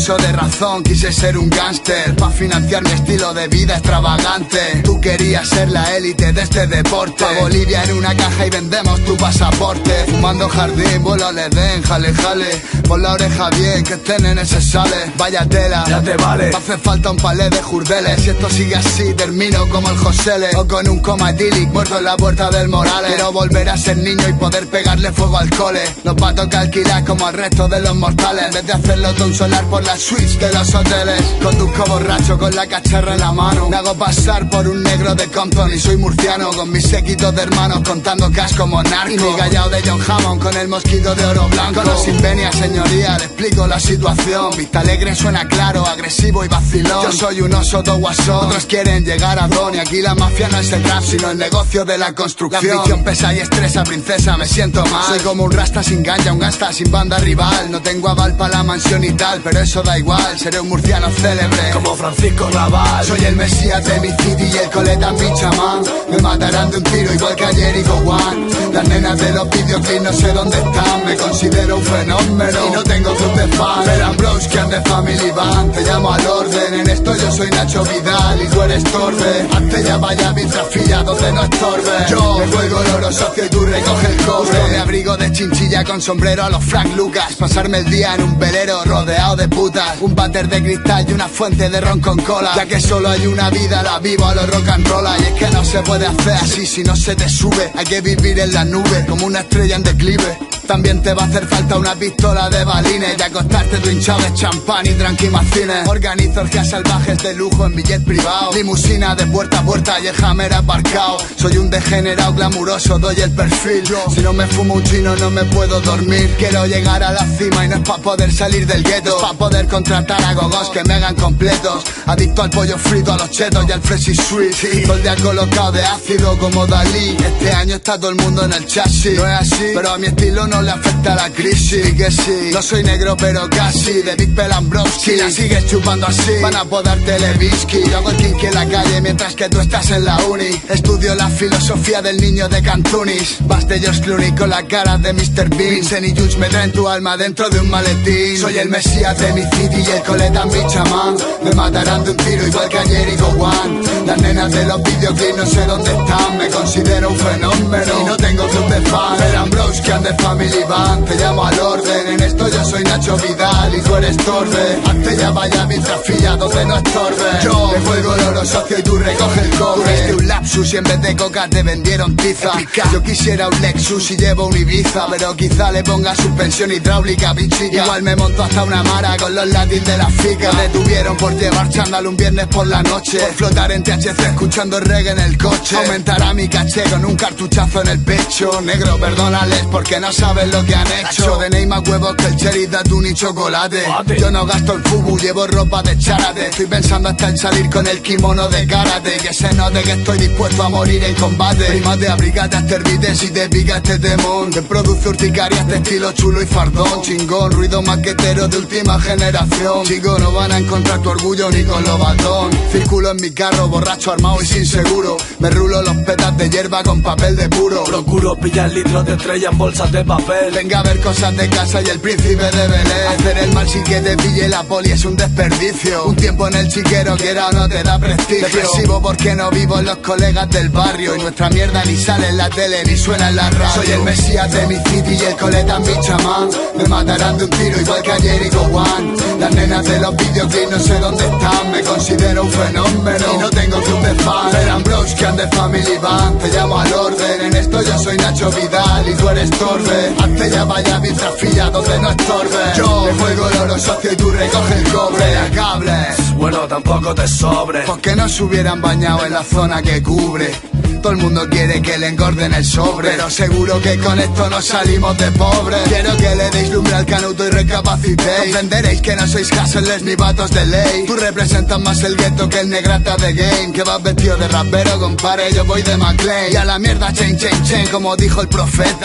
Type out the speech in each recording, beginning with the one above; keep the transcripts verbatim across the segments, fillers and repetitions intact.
uso de razón, quise ser un gángster pa' financiar mi estilo de vida extravagante. Tú querías ser la élite de este deporte, pa' Bolivia en una caja y vendemos tu pasaporte. Fumando jardín, vuelo al Edén, jale jale, pon la oreja bien que este nene se sale. Vaya tela, ya te vale, me hace falta un palé de jurdeles. Si esto sigue así termino como el Josele, o con un coma etílic muerto en la puerta del Morales. Quiero volver a ser niño y poder pegarle fuego al cole. Nos va a tocar alquilar como al resto de los mortales, en vez de hacerlo todo un solar por las suites de los hoteles. Conduzco borracho con la cacharra en la mano, me hago pasar por un negro de Compton y soy murciano, con mis séquitos de hermanos contando cash como narco. Y mi gallao de John Hammond con el mosquito de oro blanco. No sin venia, señoría, le explico la situación. Vista alegre suena claro, agresivo y vacilón. Yo soy un oso do guasón, otros quieren llegar a don. Y aquí la mafia no es el rap, sino el negocio de la construcción. La ambición pesa y estresa, princesa, me siento mal. Soy como un rasta sin ganja, un gasta sin banda rival. No tengo aval para la mansión y tal, pero eso da igual, seré un murciano célebre como Francisco Raval. Soy el mesías de mi city y el coleta mi chamán. Me matarán de un tiro igual que ayer y Go One. Las nenas de los videoclips no sé dónde están, me considero un fenómeno y no tengo club de fan. Eran bros que han de Family Band, te llamo al orden. En esto yo soy Nacho Vidal y tú eres Torbe. Hazte ya vaya bitrafilla donde no estorbe. Yo me cuelgo el oro socio y tú recoge el cobre. Me abrigo de chinchilla con sombrero a los Frank Lucas, pasarme el día en un velero rodeado de putas, un váter de cristal y una fuente de ron con cola. Ya que solo hay una vida, la vivo a los rock and roll. Y es que no se puede hacer así si no se te sube. Hay que vivir en la nube como una estrella en declive. También te va a hacer falta una pistola de balines y acostarte tu hinchado de champán y tranquimacines. Organizo orgías salvajes de lujo en billet privado, limusina de puerta a puerta y el Hammer aparcado. Soy un degenerado glamuroso, doy el perfil. Si no me fumo un chino no me puedo dormir. Quiero llegar a la cima y no es pa' poder salir del gueto, es pa' poder contratar a gogos que me hagan completos. Adicto al pollo frito, a los chetos y al Fresh Sweet. Sí. Todo el día colocado de ácido como Dalí. Este año está todo el mundo en el chasis. No es así, pero a mi estilo no le afecta la crisis. Y que sí, no soy negro pero casi, de Big Bell and Broski. Si la sigues chupando así, van a poder televisky. Yo hago el kinky en la calle mientras que tú estás en la uni. Estudio la filosofía del niño de Cantunis. Vas de George Clooney con la cara de mister Bean. Vincent y Jules me traen tu alma dentro de un maletín. Soy el mesías de mi city y el coleta mi chamán. Me matarán de un tiro igual que ayer y Go One. Las nenas de los videoclips no sé dónde están, me considero un fenómeno y no tengo club de fan. Eran bros que han de Family Band, te llamo al orden. En esto yo soy Nacho Vidal y tú eres Torbe. Hazte ya vaya bitrafilla donde no estorbe. Yo me juego el oro socio y tú recoge el cobre. Tuviste un lapsus y en vez de coca te vendieron tiza. Yo quisiera un Lexus y llevo un Ibiza, pero quizá le ponga suspensión hidráulica, bichica. Igual me monto hasta una mara con los latins de la fica. Me detuvieron por llevar chándal un viernes por la noche, por flotar en T H C escuchando reggae en el coche. Aumentará mi caché con un cartuchazo en el pecho. Negro, perdónales porque no saben lo que han hecho. Tenéis más huevos que el cherry de atún y chocolate. Yo no gasto en fubu, llevo ropa de charate. Estoy pensando hasta en salir con el kimono de karate. Que se note que estoy dispuesto a morir en combate. Primate, abrigate a Estervites y te pica este temón. Que produce urticarias de estilo chulo y fardón. Chingón, ruido maquetero de última generación. Chicos, no van a encontrar tu orgullo ni con lo batón. Circulo en mi carro, borracho, armado y sin seguro. Me rulo los petas de hierba con papel de puro. Procuro pillar litros de estrella en bolsas de papel. Venga a ver cosas de casa y el príncipe de Belén. Hacer el mal sin que te pille la poli es un desperdicio. Un tiempo en el chiquero, quiera o no te da prestigio. Depresivo porque no vivo en los colegas del barrio. Y nuestra mierda ni sale en la tele ni suena en la radio. Soy el mesías de mi city y el coleta mi chamán. Me matarán de un tiro igual que ayer y Go One. Las nenas de los videoclips no sé dónde están, me considero un fenómeno y no tengo club de fan. Eran bros que han de Family Band, te llamo al orden. En esto yo soy Nacho Vidal y tú eres Torbe. Hazte ya vaya bitrafilla donde no estorbe. Yo me juego el oro socio y tú recoge el cobre. A cables, bueno, tampoco te sobre. Porque no se hubieran bañado en la zona que cubre. Todo el mundo quiere que le engorden el sobre, pero seguro que con esto no salimos de pobres. Quiero que le deis lumbre al canuto y recapacitéis. Comprenderéis que no sois hustlers ni vatos de ley. Tú representas más el gueto que el negrata de game. Que vas vestido de rapero, compare, yo voy de McLean. Y a la mierda, chain, chain, chain, como dijo el profeta. Ahí está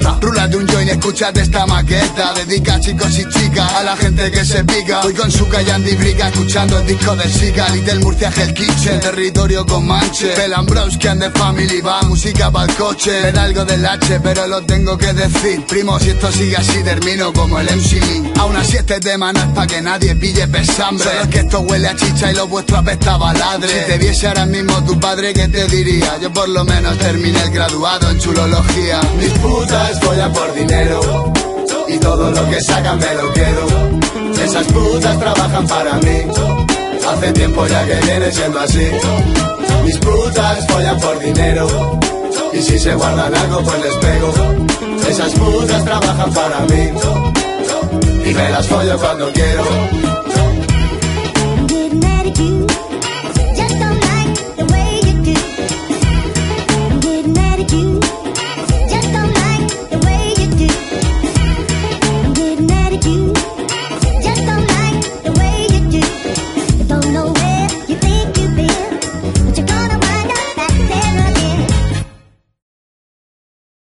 fiesta. Rúlate un joint y escúchate esta maqueta. Dedica a chicos y chicas, a la gente que se pica. Voy con su y brica, escuchando el disco de Siga, Little Murcia Hell Kitchen, territorio con manche. Pelambrowski and the Family va, música pa'l coche. Me da algo del H, pero lo tengo que decir. Primo, si esto sigue así, termino como el M C Lee. Aún así este tema no es pa' que nadie pille pesambre. Solo es que esto huele a chicha y lo vuestro apesta a baladre. Si te viese ahora mismo tu padre, ¿qué te diría? Yo por lo menos terminé el graduado en chulología. Mis putas follan por dinero y todo lo que sacan me lo quedo. Esas putas trabajan para mí, hace tiempo ya que viene siendo así. Mis putas follan por dinero y si se guardan algo pues les pego. Esas putas trabajan para mí y me las follo cuando quiero.